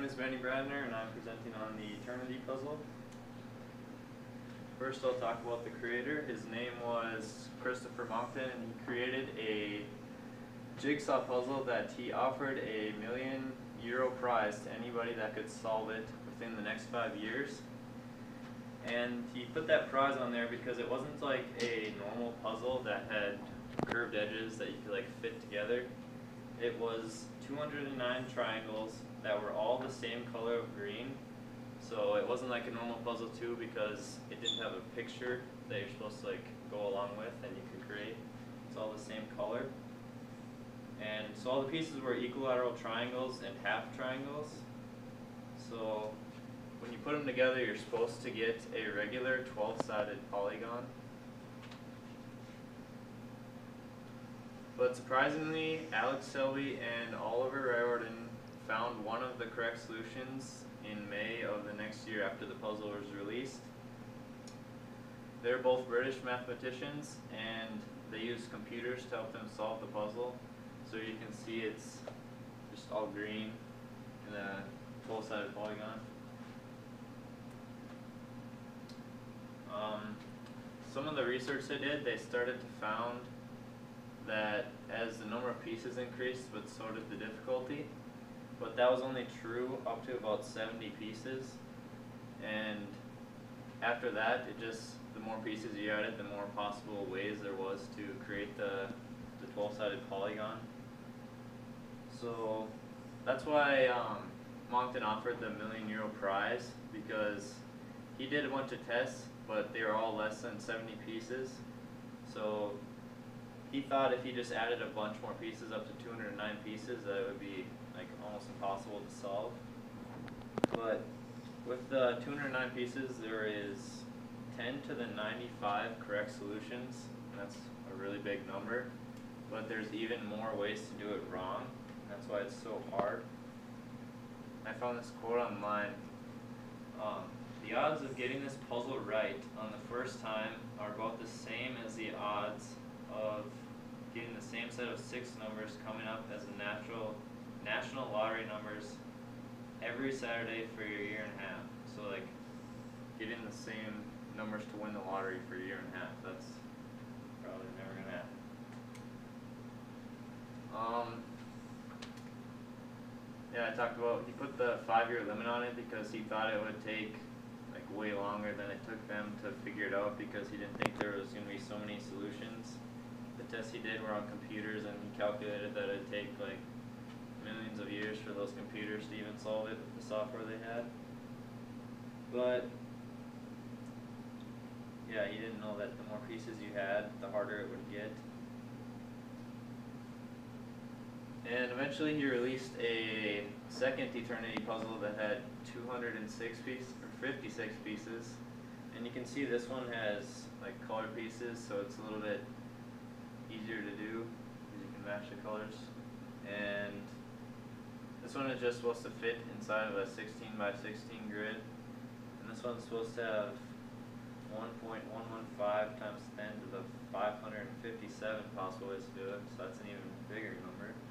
is Benny Bradner, and I'm presenting on the Eternity puzzle. First, I'll talk about the creator. His name was Christopher Monckton, and he created a jigsaw puzzle that he offered a €1,000,000 prize to anybody that could solve it within the next 5 years. And he put that prize on there because it wasn't like a normal puzzle that had curved edges that you could fit together. It was 209 triangles that were all the same color of green. So it wasn't like a normal puzzle too, because it didn't have a picture that you're supposed to go along with and you could create. It's all the same color. And so all the pieces were equilateral triangles and half triangles. So when you put them together, you're supposed to get a regular 12-sided polygon. But surprisingly, Alex Selby and Oliver Riordan found one of the correct solutions in May of the next year after the puzzle was released. They're both British mathematicians, and they used computers to help them solve the puzzle. So you can see it's just all green in a 12-sided polygon. Some of the research they did, they started to found that as the number of pieces increased, but so did the difficulty. But that was only true up to about 70 pieces. And after that, the more pieces you added, the more possible ways there was to create the 12-sided polygon. So that's why Monckton offered the €1,000,000 prize, because he did a bunch of tests, but they were all less than 70 pieces. So he thought if he just added a bunch more pieces up to 209 pieces, that it would be almost impossible to solve. But with the 209 pieces, there is 10 to the 95 correct solutions. That's a really big number. But there's even more ways to do it wrong. That's why it's so hard. I found this quote online. The odds of getting this puzzle right on the first time are about the same as the odds of getting the same set of 6 numbers coming up as the national lottery numbers every Saturday for a year and a half. So getting the same numbers to win the lottery for a year and a half, that's probably never going to happen. Yeah, I talked about, he put the 5-year limit on it because he thought it would take way longer than it took them to figure it out, because he didn't think there was going to be so many solutions. The tests he did were on computers, and he calculated that it'd take millions of years for those computers to even solve it with the software they had. But yeah, he didn't know that the more pieces you had, the harder it would get. And eventually he released a second Eternity puzzle that had 206 pieces, or 56 pieces. And you can see this one has colored pieces, so it's a little bit easier to do because you can match the colors. And this one is just supposed to fit inside of a 16 by 16 grid. And this one's supposed to have 1.115 times 10 to the 557 possible ways to do it, so that's an even bigger number.